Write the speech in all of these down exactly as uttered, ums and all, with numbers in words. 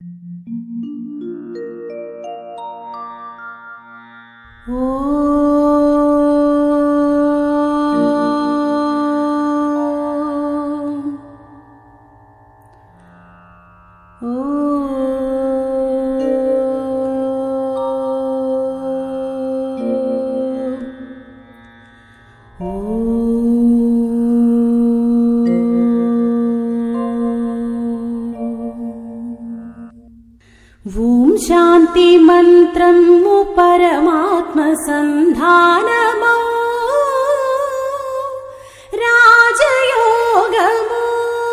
ఓం శాంతి మంత్రము పరమాత్మ సంధానము రాజయోగము.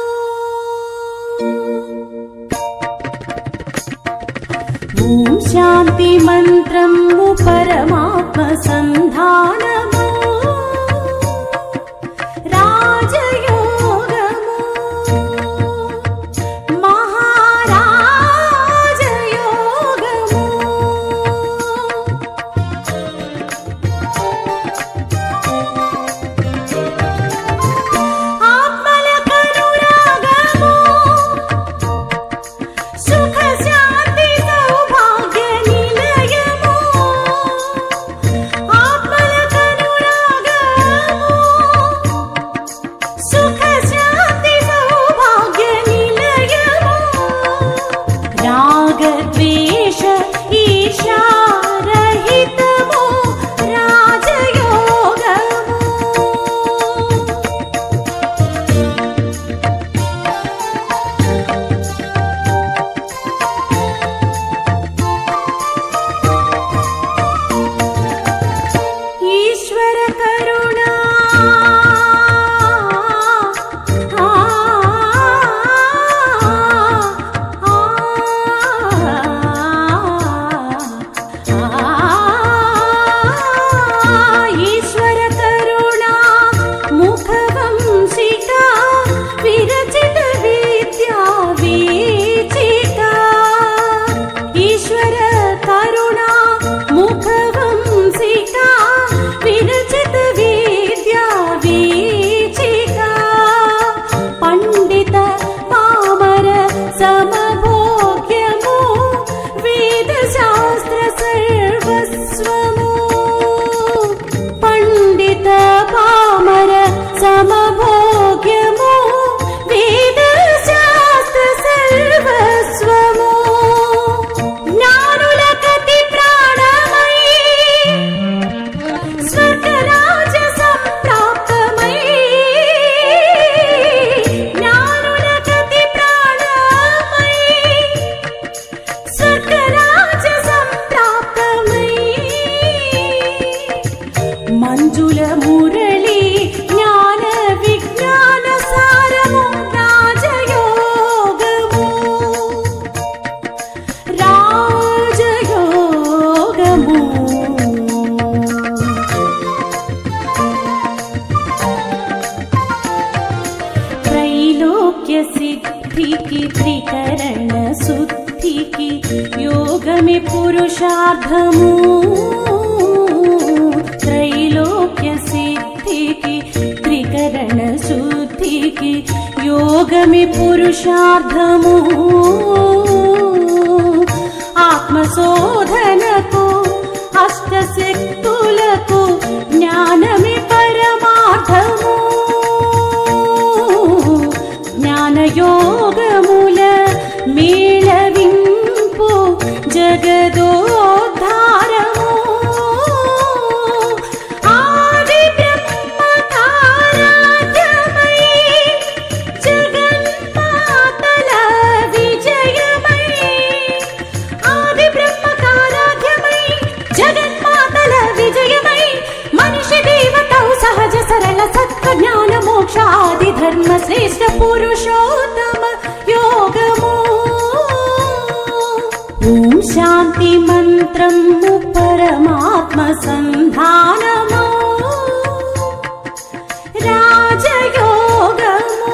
ఓం శాంతి మంత్రము పరమాత్మ సంధానము రాజయోగము. మంజుల మురళి జ్ఞాన విజ్ఞాన సారము రాజయోగము రాజయోగము. త్రైలోక్య సిద్ధికి త్రికరణ శుద్ధికి యోగమే పురుషార్థము. త్రైలోక్య సిద్ధికి త్రికరణ శుద్ధికి యోగమే పురుషార్థము. ఆత్మశోధనకు అష్టశక్తులకు జ్ఞానమే పరమార్థము. జ్ఞానయోగముల మేళవింపు జగదోద్ధారము. ఆది బ్రహ్మ తారాధ్యమై జగన్మాతల విజయమై. ఆది బ్రహ్మ తారాధ్యమై జగన్మాతల విజయమై. మనిషి దేవతౌ సహజ సరళ సత్వ జ్ఞాన మోక్ష ఆది ధర్మ శ్రేష్ఠ పురుషోత్తమ యోగము. ఓం శాంతి మంత్రము పరమాత్మ సంధానము రాజయోగము.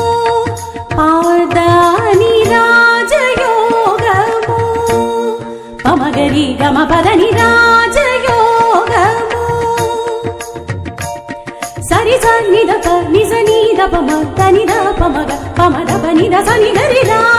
పాదాని రాజయోగము పమగరి గమ పదని రాజయోగము. సరి స నిద ప నిజ నిద పమ తనిద పమగ పమద పనిద సనిదరి రా